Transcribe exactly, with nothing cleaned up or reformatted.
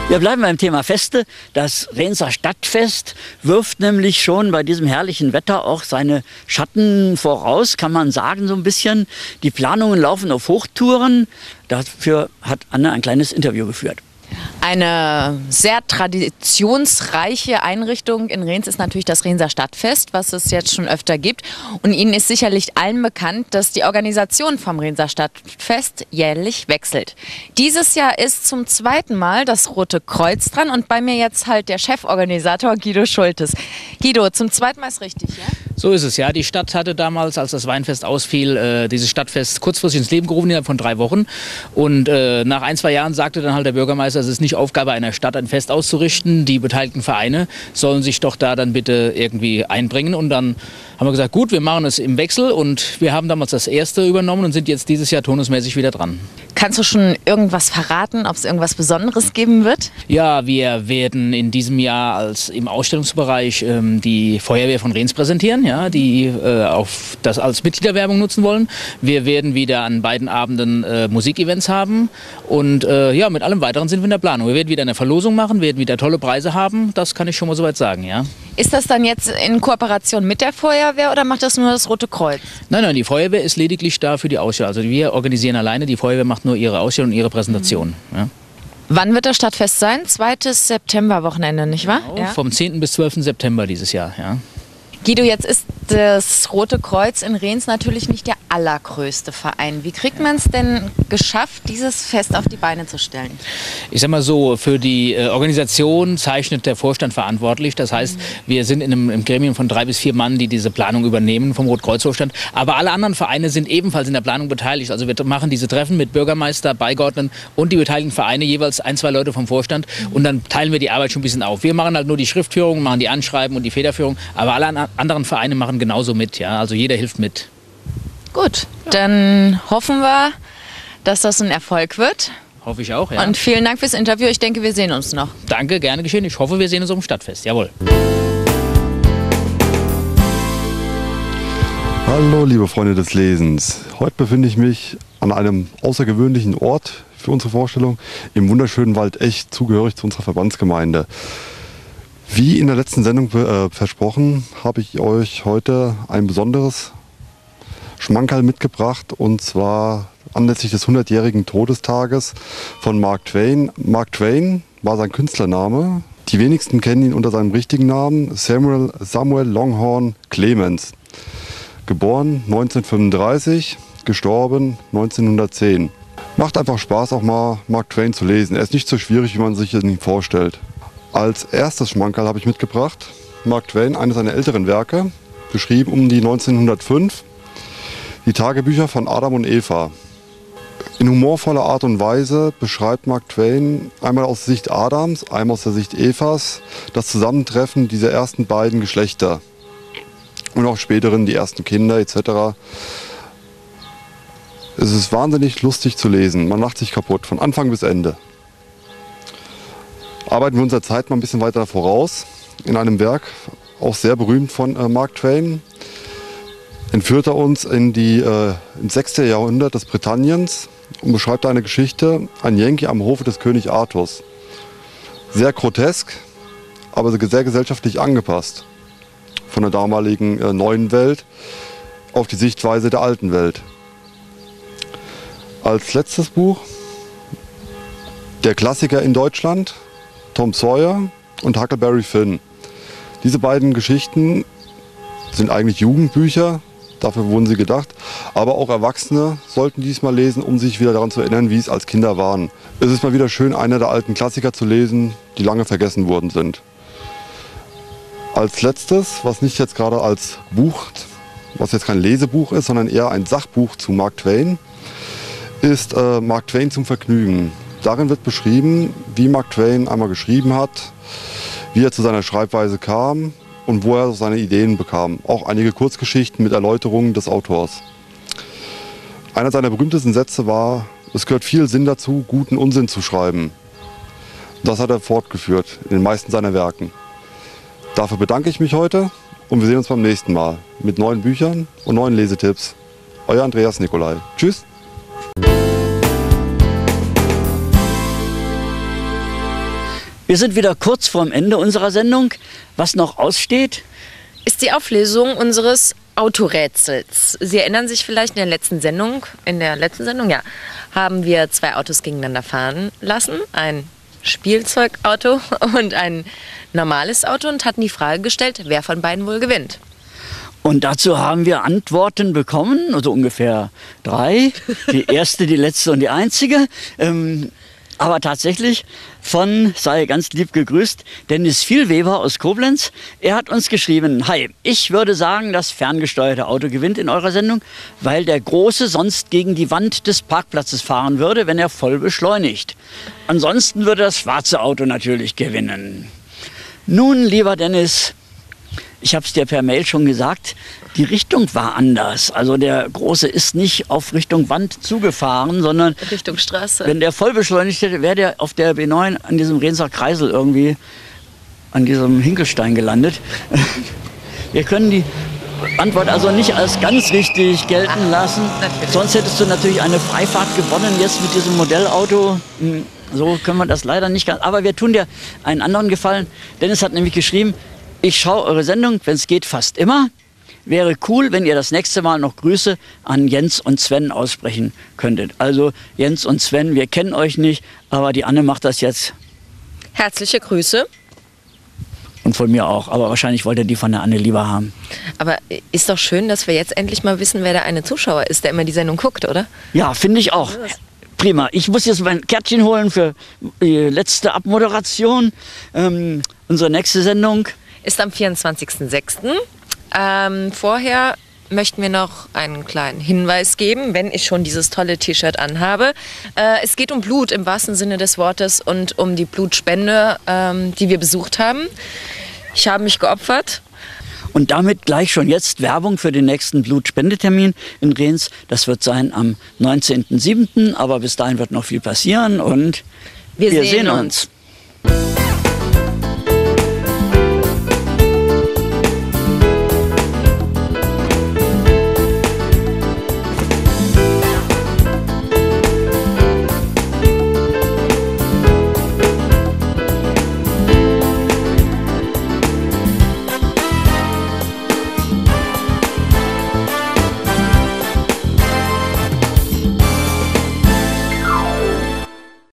Wir bleiben beim Thema Feste. Das Reenser Stadtfest wirft nämlich schon bei diesem herrlichen Wetter auch seine Schatten voraus, kann man sagen, so ein bisschen. Die Planungen laufen auf Hochtouren. Dafür hat Anne ein kleines Interview geführt. Eine sehr traditionsreiche Einrichtung in Rehns ist natürlich das Reenser Stadtfest, was es jetzt schon öfter gibt. Und Ihnen ist sicherlich allen bekannt, dass die Organisation vom Reenser Stadtfest jährlich wechselt. Dieses Jahr ist zum zweiten Mal das Rote Kreuz dran und bei mir jetzt halt der Cheforganisator Guido Schultes. Guido, zum zweiten Mal ist richtig, ja? So ist es, ja. Die Stadt hatte damals, als das Weinfest ausfiel, äh, dieses Stadtfest kurzfristig ins Leben gerufen, innerhalb von drei Wochen. Und äh, nach ein, zwei Jahren sagte dann halt der Bürgermeister, es ist nicht Aufgabe einer Stadt, ein Fest auszurichten. Die beteiligten Vereine sollen sich doch da dann bitte irgendwie einbringen. Und dann haben wir gesagt, gut, wir machen es im Wechsel. Und wir haben damals das erste übernommen und sind jetzt dieses Jahr turnusmäßig wieder dran. Kannst du schon irgendwas verraten, ob es irgendwas Besonderes geben wird? Ja, wir werden in diesem Jahr als im Ausstellungsbereich ähm, die Feuerwehr von Rehns präsentieren, ja, die äh, auf das als Mitgliederwerbung nutzen wollen. Wir werden wieder an beiden Abenden äh, Musikevents haben und äh, ja, mit allem Weiteren sind wir in der Planung. Wir werden wieder eine Verlosung machen, werden wieder tolle Preise haben, das kann ich schon mal soweit sagen, ja. Ist das dann jetzt in Kooperation mit der Feuerwehr oder macht das nur das Rote Kreuz? Nein, nein, die Feuerwehr ist lediglich da für die Ausstellung. Also wir organisieren alleine, die Feuerwehr macht nur ihre Ausstellung und ihre Präsentation. Mhm. Ja. Wann wird das Stadtfest sein? zweites Septemberwochenende, nicht wahr? Genau, ja. Vom zehnten bis zwölften September dieses Jahr, ja. Guido, jetzt ist das Rote Kreuz in Rehns natürlich nicht der allergrößte Verein. Wie kriegt man es denn geschafft, dieses Fest auf die Beine zu stellen? Ich sag mal so, für die äh, Organisation zeichnet der Vorstand verantwortlich. Das heißt, mhm. wir sind in einem, einem Gremium von drei bis vier Mann, die diese Planung übernehmen vom Rotkreuz-Vorstand. Aber alle anderen Vereine sind ebenfalls in der Planung beteiligt. Also wir machen diese Treffen mit Bürgermeister, Beigeordneten und die beteiligten Vereine, jeweils ein, zwei Leute vom Vorstand. Mhm. Und dann teilen wir die Arbeit schon ein bisschen auf. Wir machen halt nur die Schriftführung, machen die Anschreiben und die Federführung. Aber alle anderen Vereine machen genauso mit. Ja? Also jeder hilft mit. Gut, dann hoffen wir, dass das ein Erfolg wird. Hoffe ich auch, ja. Und vielen Dank fürs Interview. Ich denke, wir sehen uns noch. Danke, gerne geschehen. Ich hoffe, wir sehen uns auf dem Stadtfest. Jawohl. Hallo, liebe Freunde des Lesens. Heute befinde ich mich an einem außergewöhnlichen Ort für unsere Vorstellung im wunderschönen Waldecht, zugehörig zu unserer Verbandsgemeinde. Wie in der letzten Sendung äh, versprochen, habe ich euch heute ein besonderes Schmankerl mitgebracht, und zwar anlässlich des hundertjährigen Todestages von Mark Twain. Mark Twain war sein Künstlername. Die wenigsten kennen ihn unter seinem richtigen Namen, Samuel, Samuel Longhorn Clemens. Geboren neunzehnhundertfünfunddreißig, gestorben neunzehnhundertzehn. Macht einfach Spaß, auch mal Mark Twain zu lesen. Er ist nicht so schwierig, wie man sich ihn vorstellt. Als erstes Schmankerl habe ich mitgebracht Mark Twain, eines seiner älteren Werke, geschrieben um die neunzehnhundertfünf, die Tagebücher von Adam und Eva. In humorvoller Art und Weise beschreibt Mark Twain einmal aus der Sicht Adams, einmal aus der Sicht Evas das Zusammentreffen dieser ersten beiden Geschlechter und auch späteren die ersten Kinder et cetera. Es ist wahnsinnig lustig zu lesen, man lacht sich kaputt, von Anfang bis Ende. Arbeiten wir unserer Zeit mal ein bisschen weiter voraus. In einem Werk, auch sehr berühmt von äh, Mark Twain, entführt er uns in die, äh, ins sechste Jahrhundert des Britanniens und beschreibt eine Geschichte, ein Yankee am Hofe des König Arthurs. Sehr grotesk, aber sehr gesellschaftlich angepasst. Von der damaligen äh, neuen Welt auf die Sichtweise der alten Welt. Als letztes Buch der Klassiker in Deutschland, Tom Sawyer und Huckleberry Finn. Diese beiden Geschichten sind eigentlich Jugendbücher, dafür wurden sie gedacht, aber auch Erwachsene sollten dies mal lesen, um sich wieder daran zu erinnern, wie es als Kinder waren. Es ist mal wieder schön, einer der alten Klassiker zu lesen, die lange vergessen worden sind. Als letztes, was nicht jetzt gerade als Buch, was jetzt kein Lesebuch ist, sondern eher ein Sachbuch zu Mark Twain, ist äh, Mark Twain zum Vergnügen. Darin wird beschrieben, wie Mark Twain einmal geschrieben hat, wie er zu seiner Schreibweise kam und wo er seine Ideen bekam. Auch einige Kurzgeschichten mit Erläuterungen des Autors. Einer seiner berühmtesten Sätze war, es gehört viel Sinn dazu, guten Unsinn zu schreiben. Das hat er fortgeführt in den meisten seiner Werken. Dafür bedanke ich mich heute und wir sehen uns beim nächsten Mal mit neuen Büchern und neuen Lesetipps. Euer Andreas Nicolai. Tschüss. Wir sind wieder kurz vorm Ende unserer Sendung. Was noch aussteht, ist die Auflösung unseres Autorätsels. Sie erinnern sich vielleicht in der letzten Sendung, in der letzten Sendung, ja, haben wir zwei Autos gegeneinander fahren lassen. Ein Spielzeugauto und ein normales Auto und hatten die Frage gestellt, wer von beiden wohl gewinnt. Und dazu haben wir Antworten bekommen, also ungefähr drei. Die erste, die letzte und die einzige. Ähm, aber tatsächlich von, sei ganz lieb gegrüßt, Dennis Vielweber aus Koblenz. Er hat uns geschrieben, hi, ich würde sagen, das ferngesteuerte Auto gewinnt in eurer Sendung, weil der Große sonst gegen die Wand des Parkplatzes fahren würde, wenn er voll beschleunigt. Ansonsten würde das schwarze Auto natürlich gewinnen. Nun, lieber Dennis, ich habe es dir per Mail schon gesagt, die Richtung war anders. Also der Große ist nicht auf Richtung Wand zugefahren, sondern Richtung Straße. Wenn der voll beschleunigt hätte, wäre der auf der B neun an diesem Rhenser Kreisel irgendwie, an diesem Hinkelstein gelandet. Wir können die Antwort also nicht als ganz richtig gelten lassen. Natürlich. Sonst hättest du natürlich eine Freifahrt gewonnen jetzt mit diesem Modellauto. So können wir das leider nicht ganz. Aber wir tun dir einen anderen Gefallen. Dennis hat nämlich geschrieben, ich schaue eure Sendung, wenn es geht, fast immer. Wäre cool, wenn ihr das nächste Mal noch Grüße an Jens und Sven aussprechen könntet. Also Jens und Sven, wir kennen euch nicht, aber die Anne macht das jetzt. Herzliche Grüße. Und von mir auch, aber wahrscheinlich wollt ihr die von der Anne lieber haben. Aber ist doch schön, dass wir jetzt endlich mal wissen, wer der eine Zuschauer ist, der immer die Sendung guckt, oder? Ja, finde ich auch. Prima. Ich muss jetzt mein Kärtchen holen für die letzte Abmoderation. Ähm, unsere nächste Sendung ist am vierundzwanzigsten sechsten Ähm, vorher möchten wir noch einen kleinen Hinweis geben, wenn ich schon dieses tolle T-Shirt anhabe. Äh, es geht um Blut im wahrsten Sinne des Wortes und um die Blutspende, ähm, die wir besucht haben. Ich habe mich geopfert. Und damit gleich schon jetzt Werbung für den nächsten Blutspendetermin in Rhens. Das wird sein am neunzehnten siebten Aber bis dahin wird noch viel passieren und wir, wir sehen, sehen uns. uns.